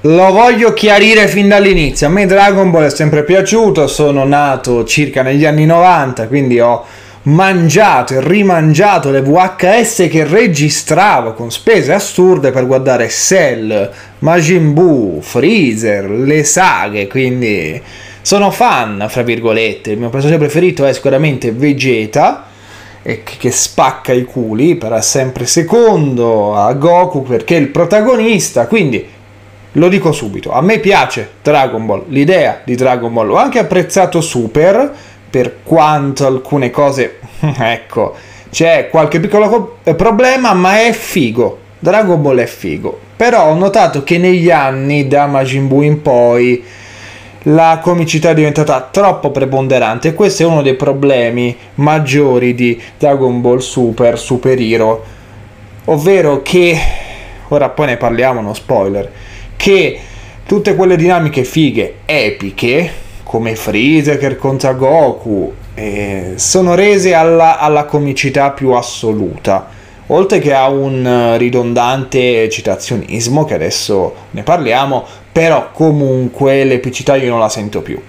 Lo voglio chiarire fin dall'inizio, a me Dragon Ball è sempre piaciuto, sono nato circa negli anni 90, quindi ho mangiato e rimangiato le VHS che registravo con spese assurde per guardare Cell, Majin Buu, Freezer, le saghe, quindi sono fan, fra virgolette. Il mio personaggio preferito è sicuramente Vegeta, che spacca i culi, però è sempre secondo a Goku perché è il protagonista, quindi lo dico subito, a me piace Dragon Ball, l'idea di Dragon Ball, ho anche apprezzato Super, per quanto alcune cose, ecco, c'è qualche piccolo problema, ma è figo, Dragon Ball è figo, però ho notato che negli anni, da Majin Buu in poi, la comicità è diventata troppo preponderante e questo è uno dei problemi maggiori di Dragon Ball Super, Super Hero, ovvero che, ora poi ne parliamo, no spoiler, che tutte quelle dinamiche fighe, epiche, come Freezer contro Goku, sono rese alla comicità più assoluta, oltre che a un ridondante citazionismo, che adesso ne parliamo, però comunque l'epicità io non la sento più.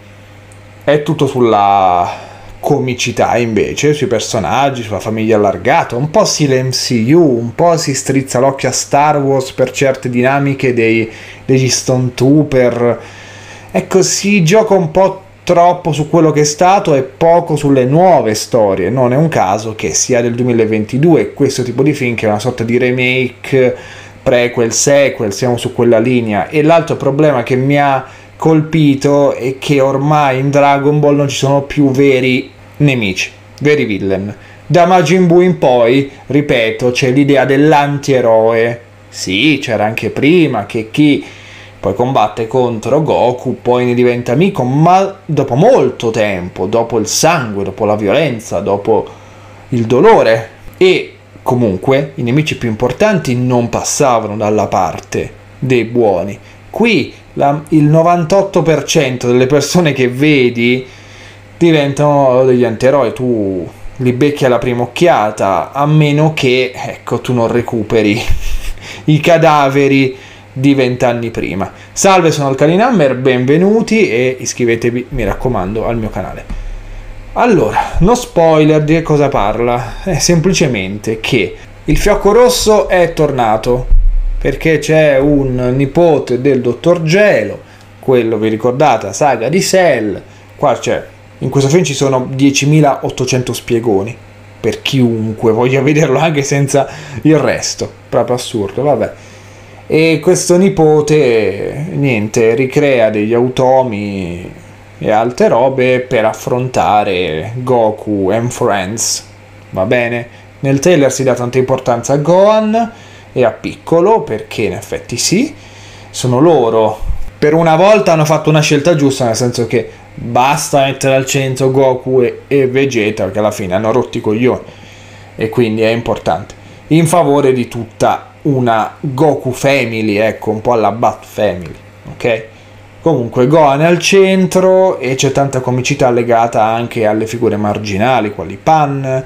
È tutto sulla comicità invece, sui personaggi, sulla famiglia allargata, un po' si l'MCU, un po' si strizza l'occhio a Star Wars per certe dinamiche degli Stone Trooper, ecco, si gioca un po' troppo su quello che è stato e poco sulle nuove storie. Non è un caso che sia del 2022 questo tipo di film, che è una sorta di remake, prequel, sequel, siamo su quella linea. E l'altro problema che mi ha colpito è che ormai in Dragon Ball non ci sono più veri nemici, veri villain. Da Majin Buu in poi, ripeto, c'è l'idea dell'antieroe. Sì, c'era anche prima che chi poi combatte contro Goku poi ne diventa amico, ma dopo molto tempo, dopo il sangue, dopo la violenza, dopo il dolore. E comunque i nemici più importanti non passavano dalla parte dei buoni. Qui il 98% delle persone che vedi diventano degli antieroi, tu li becchi alla prima occhiata, a meno che, ecco, tu non recuperi i cadaveri di 20 anni prima. Salve, sono Alkalinhammer, benvenuti e iscrivetevi, mi raccomando, al mio canale. Allora, no spoiler, di che cosa parla? È semplicemente che il Fiocco Rosso è tornato perché c'è un nipote del Dottor Gelo, quello, vi ricordate, la saga di Cell. Qua c'è, in questo film ci sono 10.800 spiegoni per chiunque voglia vederlo anche senza il resto, proprio assurdo, vabbè. E questo nipote, niente, ricrea degli automi e altre robe per affrontare Goku and Friends, va bene? Nel trailer si dà tanta importanza a Gohan e a Piccolo, perché in effetti sì, sono loro. Per una volta hanno fatto una scelta giusta, nel senso che basta mettere al centro Goku e Vegeta, perché alla fine hanno rotti i coglioni, e quindi è importante, in favore di tutta una Goku Family, ecco, un po' alla Bat Family, ok? Comunque Gohan è al centro e c'è tanta comicità legata anche alle figure marginali, quali Pan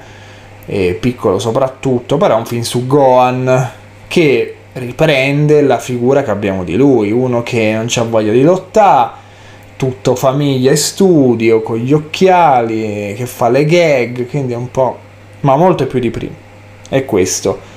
e Piccolo soprattutto, però è un film su Gohan che riprende la figura che abbiamo di lui, uno che non c'ha voglia di lottare, tutto famiglia e studio, con gli occhiali, che fa le gag, quindi è un po', ma molto più di prima, è questo.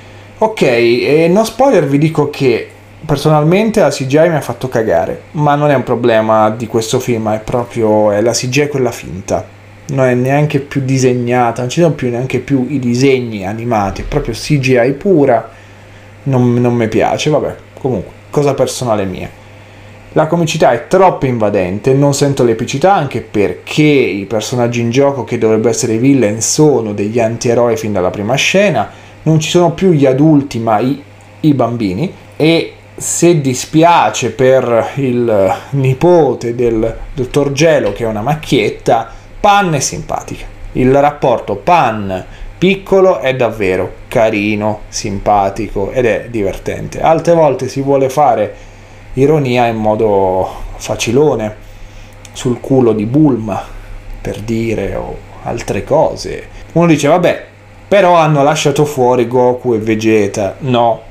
Ok, e no spoiler, vi dico che personalmente la CGI mi ha fatto cagare, ma non è un problema di questo film, è proprio la CGI quella finta, non è neanche più disegnata, non ci sono più neanche più i disegni animati, è proprio CGI pura, non mi piace, vabbè, comunque, cosa personale mia. La comicità è troppo invadente, non sento l'epicità, anche perché i personaggi in gioco che dovrebbero essere i villain sono degli antieroi fin dalla prima scena, non ci sono più gli adulti ma i bambini, e se dispiace per il nipote del Dottor Gelo, che è una macchietta, Pan è simpatica. Il rapporto Pan-Piccolo è davvero carino, simpatico ed è divertente. Altre volte si vuole fare ironia in modo facilone sul culo di Bulma, per dire, o altre cose. Uno dice vabbè, però hanno lasciato fuori Goku e Vegeta. No,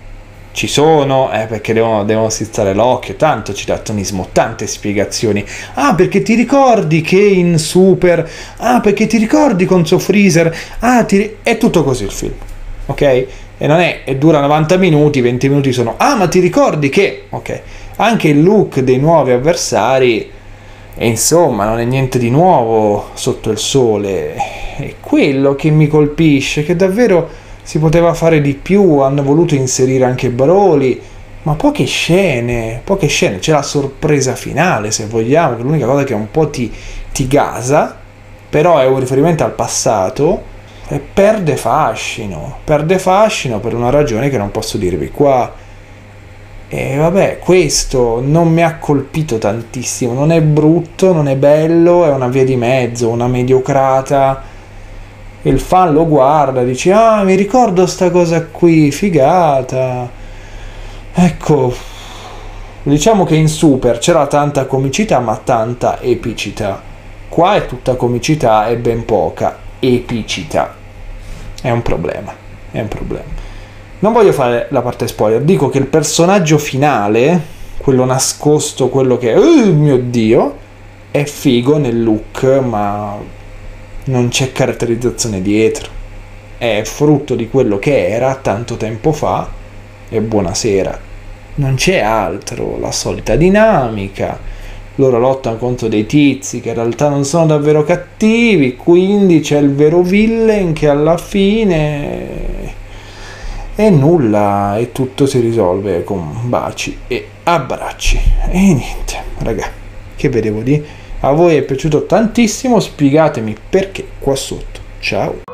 ci sono, perché devono strizzare l'occhio, tanto citazionismo, tante spiegazioni. Ah, perché ti ricordi che in Super, ah, perché ti ricordi con suo Freezer, ah, è tutto così il film, ok? E non è, e dura 90 minuti, 20 minuti sono, ah, ma ti ricordi che, ok? Anche il look dei nuovi avversari, e insomma, non è niente di nuovo sotto il sole. È quello che mi colpisce, che davvero si poteva fare di più, hanno voluto inserire anche Broly, ma poche scene, c'è la sorpresa finale, se vogliamo, che è l'unica cosa che un po' ti gasa, però è un riferimento al passato, e perde fascino per una ragione che non posso dirvi qua. E vabbè, questo non mi ha colpito tantissimo, non è brutto, non è bello, è una via di mezzo, una mediocrata. Il fan lo guarda, dice, ah, mi ricordo sta cosa qui, figata. Ecco, diciamo che in Super c'era tanta comicità ma tanta epicità. Qua è tutta comicità e ben poca epicità. È un problema. Non voglio fare la parte spoiler, dico che il personaggio finale, quello nascosto, quello che mio Dio, è figo nel look, ma non c'è caratterizzazione dietro. È frutto di quello che era tanto tempo fa e buonasera. Non c'è altro, la solita dinamica. Loro lottano contro dei tizi che in realtà non sono davvero cattivi, quindi c'è il vero villain che alla fine e nulla, e tutto si risolve con baci e abbracci. E niente, raga, che vedevo di? A voi è piaciuto tantissimo? Spiegatemi perché qua sotto. Ciao!